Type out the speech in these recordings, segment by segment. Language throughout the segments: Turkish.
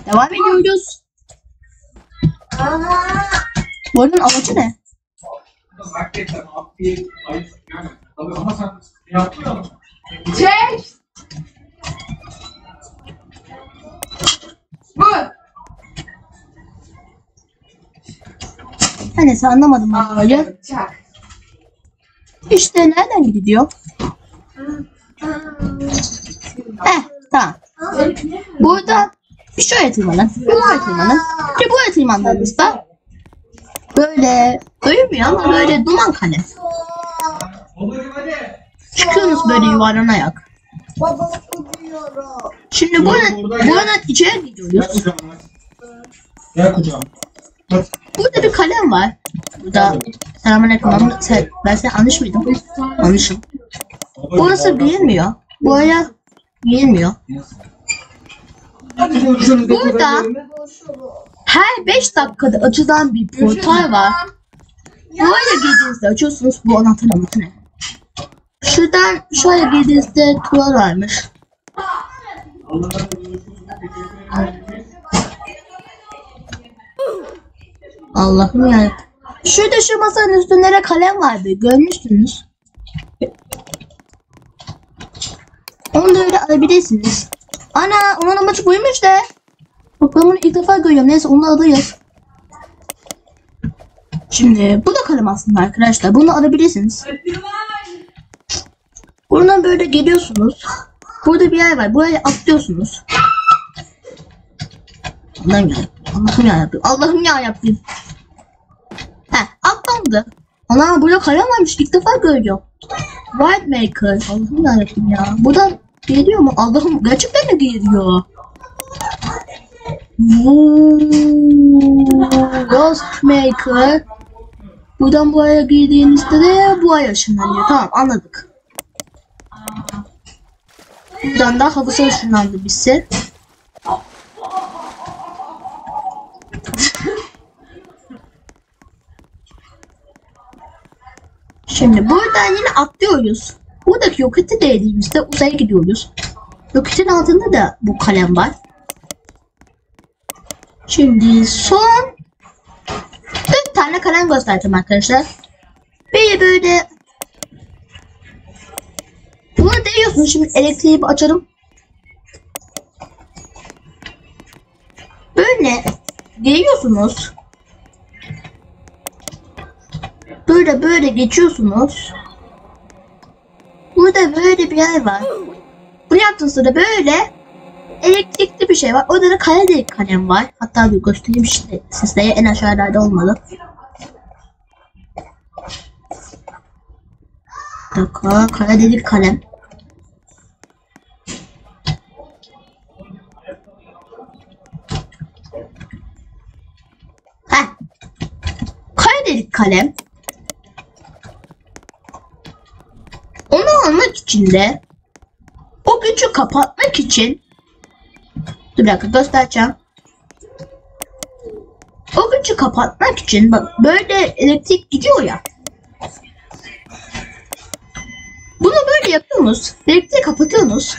Devam ediyoruz. Bu oyunun amacı ne? Çek. Bu. Neyse anlamadım ben böyle. Çak. İşte nereden gidiyor? Tamam. Burada bir şöyle tırmanın. Bir böyle tırmanın. Bir böyle tırmandığınızda böyle duymuyor ama böyle duman kalem. Çıkıyorsunuz böyle yuvarlanarak. Şimdi buradan içeri gidiyoruz. Gel kucağım. Burada bir kalem var. Burada selamünaleyküm. Ben seni yanlış mıydım? Yanlışım. Burası girilmiyor. Buraya girilmiyor. Burada her 5 dakikada açılan bir portal var. Buraya girdiğinizde açıyorsunuz bu anahtarı ne? Şuradan şöyle girdiğinizde tuval varmış. Allah'ım ya. Şurada şu masanın üstünde kalem vardı. Görmüşsünüz. Onu da öyle alabilirsiniz. Ana onun amacı buymuş de. Bak ben bunu ilk defa görüyorum. Neyse onu alıyoruz. Şimdi bu da kalem aslında arkadaşlar. Bunu alabilirsiniz. Buradan böyle geliyorsunuz. Burada bir yer var. Buraya atlıyorsunuz. Allah'ım yarabbim. Allah'ım yarabbim. Atlandı. Ana burada kalem varmış. İlk defa görüyorum. White Maker. Allah'ım yarabbim ya. Buradan geliyor mu? Allah'ım gerçekten mi geliyor? Ghost Maker. Buradan buraya girdiğinizde de bu ay ışınlanıyor. Tamam anladık. Buradan da havuza ışınlandı bizse. Şimdi buradan yine atlıyoruz. Buradaki roketi değdiğimizde uzaya gidiyoruz. Roketin altında da bu kalem var. Şimdi son 4 tane kalem göstereceğim arkadaşlar. Biri böyle bunu değiyorsunuz. Şimdi elektriği bir açarım. Böyle değiyorsunuz. Böyle geçiyorsunuz. Burada böyle bir yer var. Bunu yaptığınızda da böyle elektrikli bir şey var. Orada da kare delik kalem var. Hatta bir göstereyim işte sizlere, en aşağılarda olmalı. Bir dakika, kare delik kalem. Kare delik kalem. Onu almak için de o gücü kapatmak için dur bir dakika göstereceğim. O gücü kapatmak için bak böyle elektrik gidiyor ya. Bunu böyle yapıyorsunuz. Elektriği kapatıyorsunuz.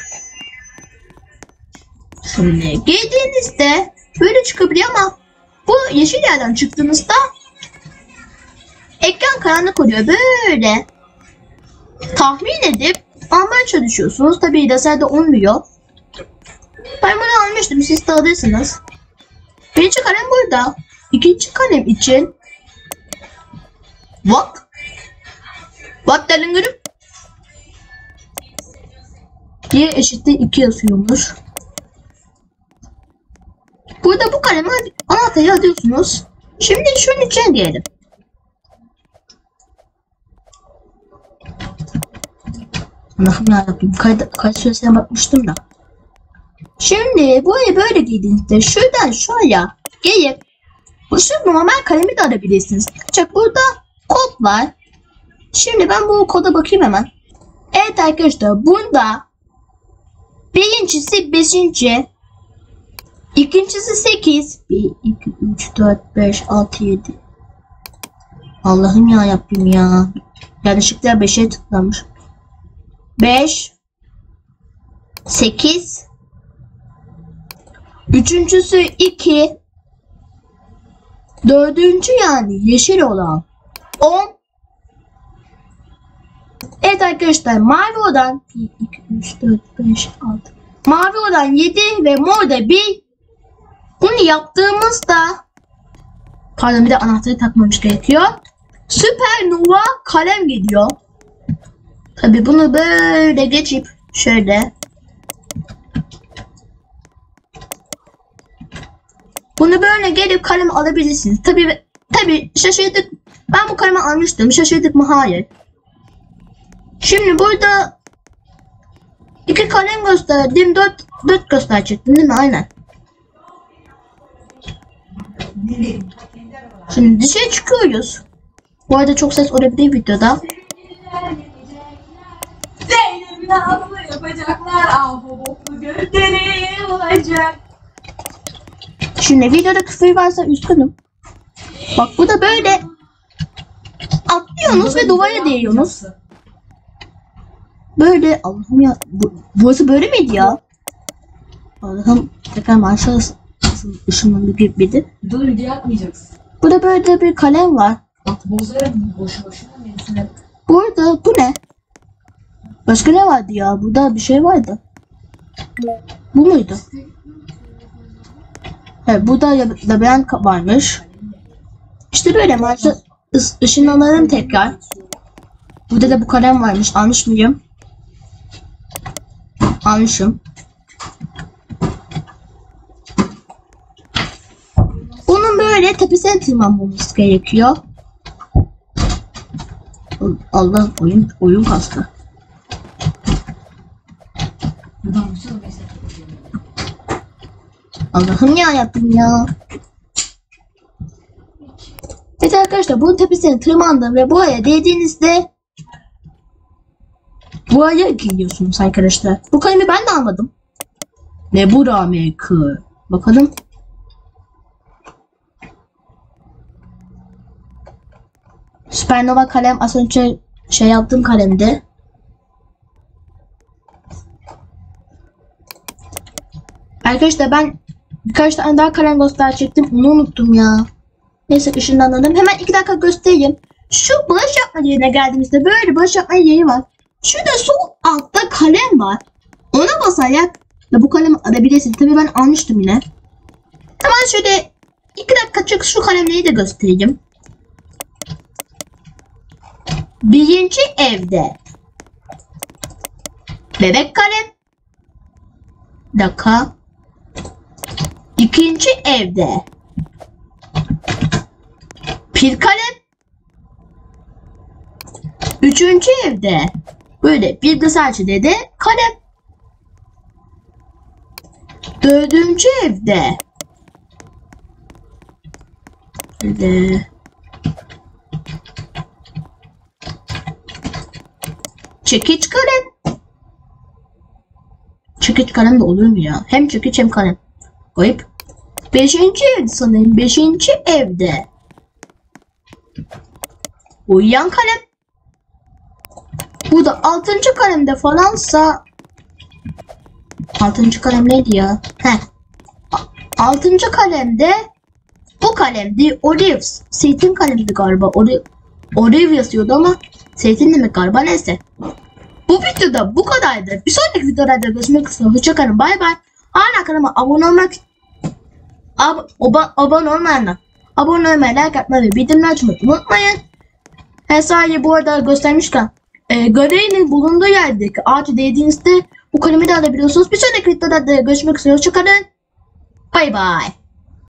Şimdi girdiğinizde böyle çıkabiliyor ama bu yeşil yerden çıktığınızda ekran karanlık oluyor. Böyle tahmin edip almaya çalışıyorsunuz. Tabii laserde olmuyor. Ben bunu almıştım. Siz de alırsınız. Birinci kalem burada. İkinci kalem için What delingirim? 1 eşittir 2 yazıyormuş. Burada bu kalemi anahtarı alıyorsunuz. Şimdi şunun içine diyelim. Allah'ım yarabbim. Kaç süresine bakmıştım da. Şimdi buraya böyle girdiğinizde şuradan şuraya gelip bu şu normal kalemi de alabilirsiniz. Ancak burada kod var. Şimdi ben bu koda bakayım hemen. Evet arkadaşlar bunda birincisi 5. İkincisi 8. 1, 2, 3, 4, 5, 6, 7. Allah'ım yarabbim ya. Yanlışlıkla 5'e tıklamış. 5 8 Üçüncüsü 2. Dördüncü yani yeşil olan 10. Evet arkadaşlar, mavi olan 1, 2, 3, 4, 5, 6. Mavi olan 7 ve mor da 1. Bunu yaptığımızda, pardon bir de anahtarı takmamış gerekiyor. Süpernova kalem geliyor. Tabi bunu böyle geçip şöyle. Bunu böyle gelip kalem alabilirsiniz. Tabi şaşırdık. Ben bu kalemi almıştım. Şaşırdık mı? Hayır. Şimdi burada 2 kalem gösterdim. 4 gösterecektim değil mi? Aynen. Şimdi dışarı çıkıyoruz. Bu arada çok ses olabilir videoda. Zeynep'in ağzını yapacaklar. Ahoboklu gökleri olacak. Şimdi videoda küfür varsa üzgünüm. Bak bu da böyle atlıyorsunuz ve duvara değiyorsunuz. Böyle Allah'ım ya, burası böyle miydi ya? Allah'ım tekrar marşal ışınlandı bir. Dur, video yapmayacaksın. Burada böyle bir kalem var. Bak bozarım boşu boşuna mesela. Burada bu ne? Başka ne vardı ya? Burada bir şey vardı. Bu muydu? Evet, burada labirent varmış. İşte böyle marşal ışınlanalım tekrar. Burada da bu kalem varmış. Almış mıyım? Almışım. Bunun böyle tepesine tırmanmamız gerekiyor. Allah, oyun kastı. Buradan bir sürü mesaj. Allah'ım ya yaptım ya. Evet arkadaşlar, bunun tepesine tırmandım ve buraya değdiğinizde buraya geliyorsunuz arkadaşlar. Bu kalemi ben de almadım. Ne bu Maker? Bakalım. Süpernova kalem az önce şey yaptığım kalemdi. Arkadaşlar ben birkaç tane daha kalem gösterecektim. Onu unuttum ya. Neyse ışınlanalım. Hemen 2 dakika göstereyim. Şu bağış yapma yerine geldiğimizde böyle bağış yapma yeri var. Şurada sol altta kalem var. Ona basarak da bu kalemi alabilirsiniz. Tabii ben almıştım yine. Hemen şöyle 2 dakika çık şu kalemleri de göstereyim. Birinci evde bebek kalem. Dakika. İkinci evde pil kalem. Üçüncü evde böyle bilgisayarcıda de kalem. Dördüncü evde çekiç kalem. Çekiç kalem de olur mu ya? Hem çekiç hem kalem. Koyup 5. evde sanırım. 5. evde uyuyan kalem. Bu da 6. kalemde falansa 6. kalem neydi ya? 6. kalemde bu kalemdi. Olives. Zeytin kalemdi galiba. Olive yazıyordu ama zeytin demek galiba, neyse. Bu videoda bu kadardı. Bir sonraki videolarda görüşmek üzere. Hoşçakalın. Bay bay. Hala kanalıma abone olmak abone olmayanlar abone olmayı, like atmayı ve bildirimleri açmayı unutmayın. Sadece bu arada göstermişken görevinin bulunduğu yerdeki ağacı değdiğinizde bu kalemi de alabiliyorsunuz. Bir sonraki videoda görüşmek üzere. Hoşçakalın. Bay bay.